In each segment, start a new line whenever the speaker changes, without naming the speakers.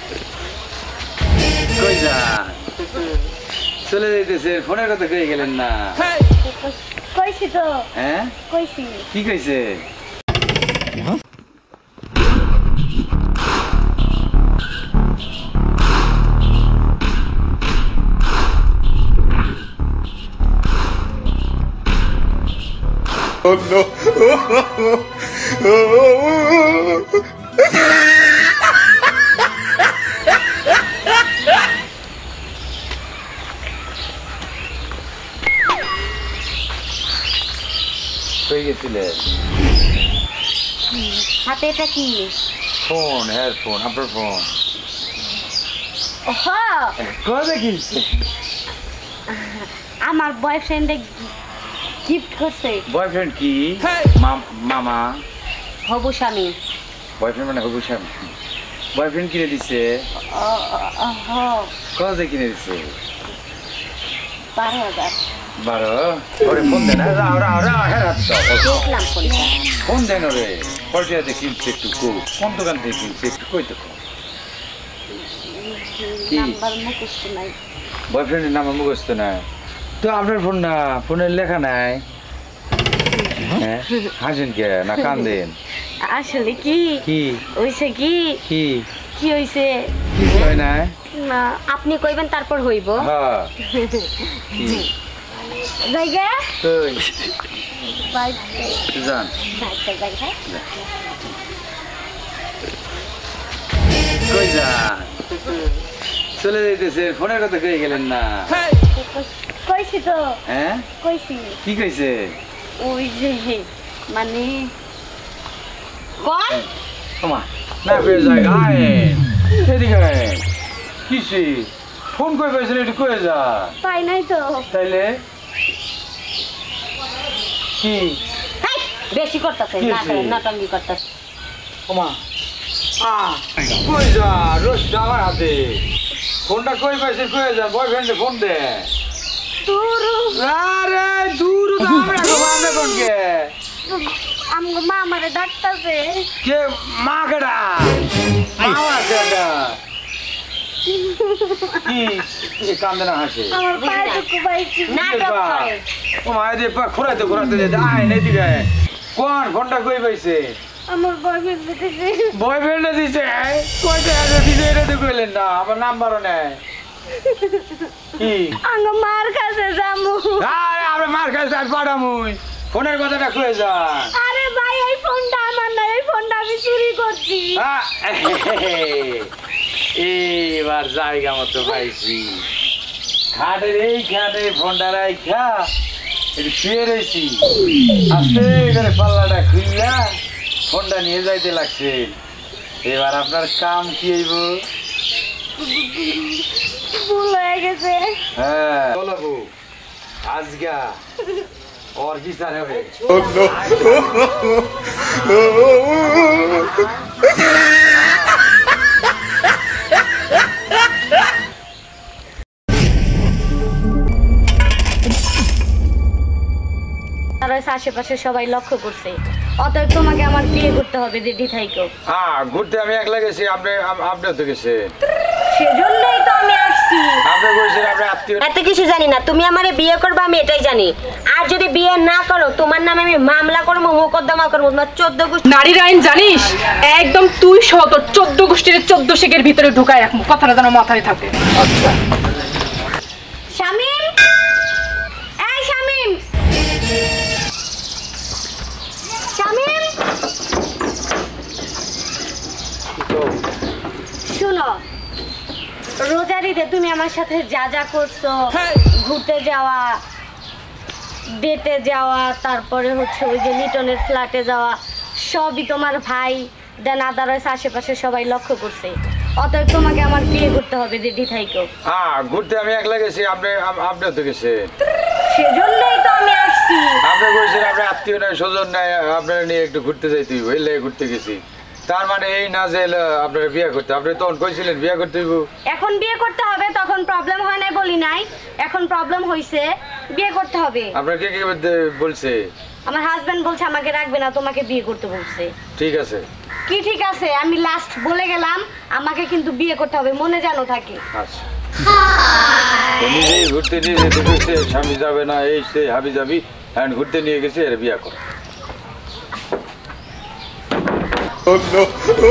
কই যা চলে যাইতেছে ফোনের কথা কই গেলেন না
কইছি তো
হ্যাঁ
কইছি
কি কইছে
Oh no!
কই গেছিলে
হাতে এটা কি
ফোন হেডফোন আপনার ফোন
ওহো
কবে কিনছে
আমার বয়ফ্রেন্ডে গিফট করছে
বয়ফ্রেন্ড কি মামা
হবু স্বামী
বয়ফ্রেন্ড মানে হবু স্বামী বয়ফ্রেন্ড কিনে দিছে কবে কিনে দিছে
12,000
12 ওরে ফোন দেন রাও রাও রাও হেরাত
দেখলাম ফোনটা
ফোন দেন ওরে পড়িয়াতে কিনছে একটু কোন দোকান থেকে কিনছে একটু কই তো
নাম্বার মুখস্থ নাই
বয়ফ্রেন্ডের নাম মুখস্থ নাই তো আপনার ফোন না ফোনের লেখা নাই হ্যাঁ হাসেন কে না কান্দেন
আসলে কি
কি
হইছে কি
কি
কি হইছে
কি হয় না
না আপনি কইবেন তারপর হইব
হ্যাঁ
জায়গা
কই
বাই
জান
আচ্ছা জায়গা
কই যা চলে যাইতেছে ফোনের কথা কই গেলেন না
কইছি তো
হ্যাঁ
কইছি
কি কইছে
ওই যে মানে কোন
ওমা না পেয়ে যায় আয় এদিকে আয় কিসে ফোন কই পাইছেন একটু কই যা
পাই নাই তো
তাইলে কি
হেই, বেশি করতেছে নাটঙ্গি করতেছে
ওমা কই যা রোজ আমার হাতে ফোনটা কই পাইছে কই যা বয়ফ্রেন্ডে ফোন দে
দূর
আরে দূর দামে গোবানে কোন কে
আমগো মা আমারে ডাকতাছে
কে মা কেডা মামা কেডা কি কান্দে না হাসে
আমার পায়ে টুকু পাইছি নাটক করে
ও মা দে পা খোরাইতে দে আয় নে দিকে কোন ফোনটা কই পাইছে
আমার বয়ফ্রেন্ড দিতেছে
বয়ফ্রেন্ড দিছে কইতে আছে দিছে এটা তো কইলেন না আমার নাম্বারও নাই কি
আঙ্গো মার কাছে যামু
আরে আমরা মার খাইছে আর পাড়ামুই ফোনের কথাটা কই যা
আরে ভাই এই ফোনটা আমার না এই ফোনটা আমি চুরি করছি
এবার জায়গা মতো পাইছি খাটের এইখানে ফোনটা রাইখা একটু শুয়ে রয়েছি আস্তে করে পাল্লাটা খুললা ফোনটা নিয়ে যাইতে লাগছে এবার আপনার কাম কি হইব
ভুল হয়ে গেছে
হ্যাঁ বলবো আজগা और की सारे हो
Oh no!
আশেপাশে সবাই লক্ষ্য করছে অতএব তোমাকে আমার বিয়ে করতে হবে রেডি থাইকো
হ্যাঁ ঘুরতে আমি একলা গেছি আপনি তো গেছে
সেজন্যই তো আমি আসছি
আপনি কইছেন আপনি আত্মীয়
এত কিছু জানি না তুমি আমারে বিয়ে করবে আমি এটাই জানি আর যদি বিয়ে না করো তোমার নামে আমি মামলা করব মোকদ্দমা করব তোমার 14 গোষ্ঠী
নারীর আইন জানিস একদম তুই সহ তোর 14 গোষ্ঠীর 14 শেকের ভিতরে ঢুকায় রাখবো কথাটা যেন মাথায় থাকে
আচ্ছা
শামিম এই শামিম শামিম শুনো রোজারিতে তুমি আমার সাথে যা যা করছো ঘুরতে যাওয়া ডেটে যাওয়া তারপরে হচ্ছে ওই যে লিটনের ফ্ল্যাটে যাওয়া সবই তোমার ভাই দেন আদারস আশেপাশে সবাই লক্ষ্য করছে অতএব তোমাকে আমার বিয়ে করতে হবে রেডি থাইকো
হ্যাঁ ঘুরতে আমি একলা গেছি আপনি তো গেছে
সেজন্যই তো আমি আসছি
আপনি কইছেন আপনি আত্মীয় নাই স্বজন নাই আপনারা নিয়ে একটু ঘুরতে যাইতে হইব এই লাগে ঘুরতে গেছি তার মানে এই না যে আপনারা বিয়ে করতে আপনি তখন কইছিলেন বিয়ে করতে হইব
এখন বিয়ে করতে হবে তখন প্রবলেম হয় নাই বলি নাই এখন প্রবলেম হইছে বিয়ে করতে হবে
আপনার কে বলছে
আমার হাজবেন্ড বলছে আমাকে রাখবে না তোমাকে বিয়ে করতে বলছে
ঠিক আছে
কি ঠিক আছে, আমি লাস্ট বলে গেলাম আমাকে কিন্তু বিয়ে করতে হবে, মনে জানো থাকে।
আচ্ছা তুমি যেই ঘুরতে নিয়ে যেতে গেছে স্বামী যাবে না এই সে হাবি যাবি এখন ঘুরতে নিয়ে গেছে এর বিয়া কর।
Oh no!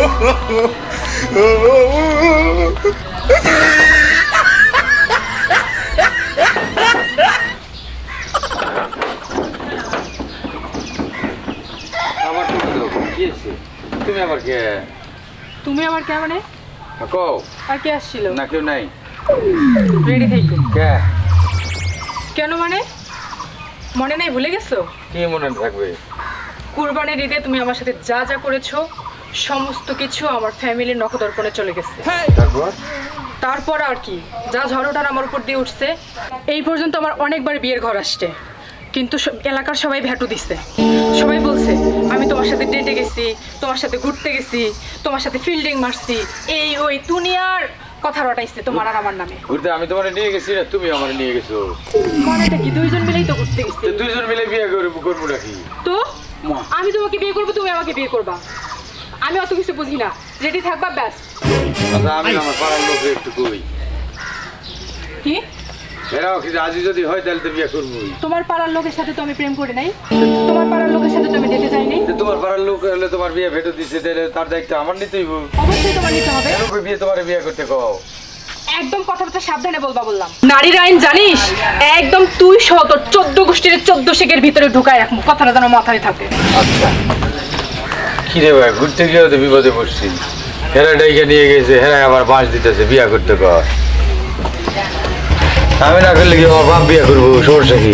আমার তো কি আছে তুমি আবার কে?
তুমি আমার কে মানে?
কও
আর কে আসছিল?
না কেউ নাই।
রেডি থাইকো।
কে?
কেন মানে মনে নাই, ভুলে গেছো?
কি মনে থাকবে?
কুরবানির ঈদে তুমি আমার সাথে যা যা করেছো সমস্ত কিছু আমার ফ্যামিলির নখদর্পণে চলে গেছে। তারপর আর কি, যা ঝড়োটার আমার উপর দিয়ে উঠছে। এই পর্যন্ত আমার অনেকবার বিয়ের ঘর আসছে, কিন্তু এলাকার সবাই ভ্যাটু দিচ্ছে। সবাই বলছে আমি তোমার সাথে ডেটে গেছি, তোমার সাথে ঘুরতে গেছি, তোমার সাথে ফিল্ডিং মারছি, এই ওই দুনিয়ার কথা রটাইছে তোমার আর আমার নামে।
ঘুরতে আমি তোমারে নিয়ে গেছি না তুমি আমারে নিয়ে গেছো?
মানেটা কি? দুইজন মিলেই তো ঘুরতে গেছি।
দুইজন মিলে বিয়ে করবো নাকি?
তো আমি তোমাকে বিয়ে করবো, তুমি আমাকে বিয়ে করবা। আমি অত কিছু বুঝি না, রেডি থাকবা ব্যাস।
আচ্ছা আমি আমার পাড়ার লোকে একটু কই
কি
এরাও কি রাজি যদি হয় তাহলে তো বিয়ে করবোই।
তোমার পাড়ার লোকের সাথে তো আমি প্রেম করি নাই, তোমার পাড়ার লোকের সাথে তো আমি ডেটে যাই নাই।
তোমার পাড়ার লোক হলে তোমার বিয়ে ভেটো দিচ্ছে তাহলে তার দায়িত্ব আমার নিতেই হবে।
অবশ্যই তোমার নিতে হবে।
বিয়ে তোমার বিয়ে করতে কও।
একদম কথাটা সাবধানে বলবা বললাম। নারীর আইন জানিস? একদম তুই সহ তোর 14 গোষ্ঠীর 14 শেখের ভিতরে ঢুকায় রাখবো, কথাটা যেন মাথায় থাকে।
আচ্ছা কি রে ভাই, ঘুরতে গিয়েও তো বিপদে পড়ছি। হেরা ডাইকে নিয়ে গেছে, হেরা আবার বাঁশ দিতেছে বিয়া করতে কর। আমি না করলে কি আমার বাপ বিয়া করবো? সমস্যা কি?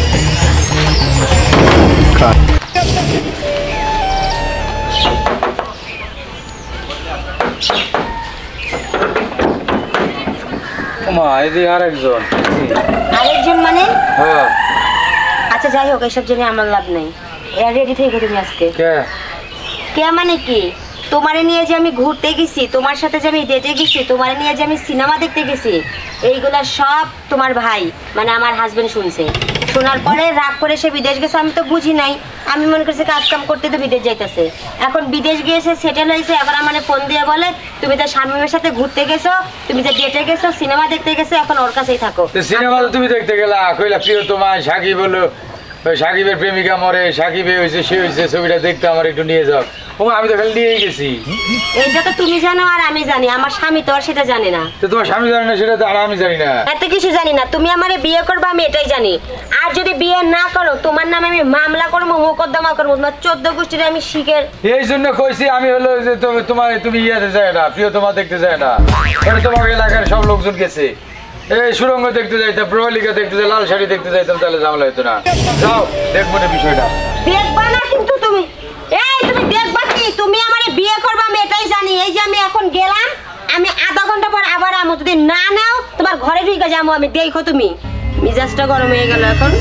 মা এদি আরেকজন।
আরেকজন মানে?
হ্যাঁ
আচ্ছা যাই হোক, এসব জেনে আমার লাভ নেই। এরা রেডি থেকে তুমি আজকে
কে?
কে মানে কি? তোমারে নিয়ে যে আমি ঘুরতে গেছি, তোমার সাথে যে আমি ডেটে গেছি, তোমারে নিয়ে যে আমি সিনেমা দেখতে গেছি, এইগুলা সব তোমার ভাই মানে আমার হাজবেন্ড শুনছে। শোনার পরে রাগ করে সে বিদেশ গেছে। আমি তো বুঝি নাই, আমি মনে করছি কাজ কাম করতে তো বিদেশ যাইতেছে। এখন বিদেশ গিয়েছে, সেটেল হয়েছে, এখন আমার ফোন দিয়ে বলে তুমি তো স্বামীর সাথে ঘুরতে গেছো, তুমি যে ডেটে গেছো, সিনেমা দেখতে গেছো, এখন ওর কাছেই থাকো।
সিনেমা তুমি দেখতে গেলা? কইলা প্রিয় তোমার সাকিব বলো, সাকিবের প্রেমিকা মরে, সাকিবে হয়েছে সে হয়েছে, ছবিটা দেখতে আমার একটু নিয়ে যাও। ও আমি তো খালি নিয়েই গেছি।
এইটা তো তুমি জানো আর আমি জানি, আমার স্বামী তো আর সেটা জানে না।
তো তোমার স্বামী জানে না সেটা তো আর আমি জানি না।
এত কিছু জানি না। তুমি আমারে বিয়ে করবে আমি এটাই জানি। আর যদি বিয়ে না করো তোমার নামে আমি মামলা করবো, মোকদ্দমা করবো, তোমার 14 গোষ্ঠীর আমি শিখের।
এই জন্য কইছি আমি হলো যে তোমার তুমি ইয়াতে যায় না, প্রিয় তোমার দেখতে যায় না। এটা তোমার এলাকার সব লোকজন গেছে। এই সুরঙ্গ দেখতে যাইতাম, প্রহলিকা দেখতে যাই, লাল শাড়ি দেখতে যাইতাম, তাহলে ঝামেলা হইতো না। যাও দেখবো না বিষয়টা।
দেখবা না কিন্তু তুমি, এই তুমি দেখবা কি? তুমি আমারে বিয়ে করবে আমি এটাই জানি। এই যে আমি এখন গেলাম, আমি আধা ঘন্টা পর আবার আমো, যদি না নাও তোমার ঘরে ঢুকে যাবো আমি। দেখো তুমি, মিজাজটা গরম হয়ে গেল এখন।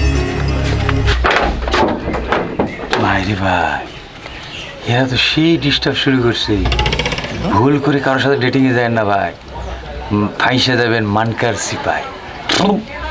ভাইরে ভাই, এরা তো সেই ডিস্টার্ব শুরু করছে। ভুল করে কারোর সাথে ডেটিংয়ে যায় না ভাই, ফাইসে যাবেন মানকার সিপাই।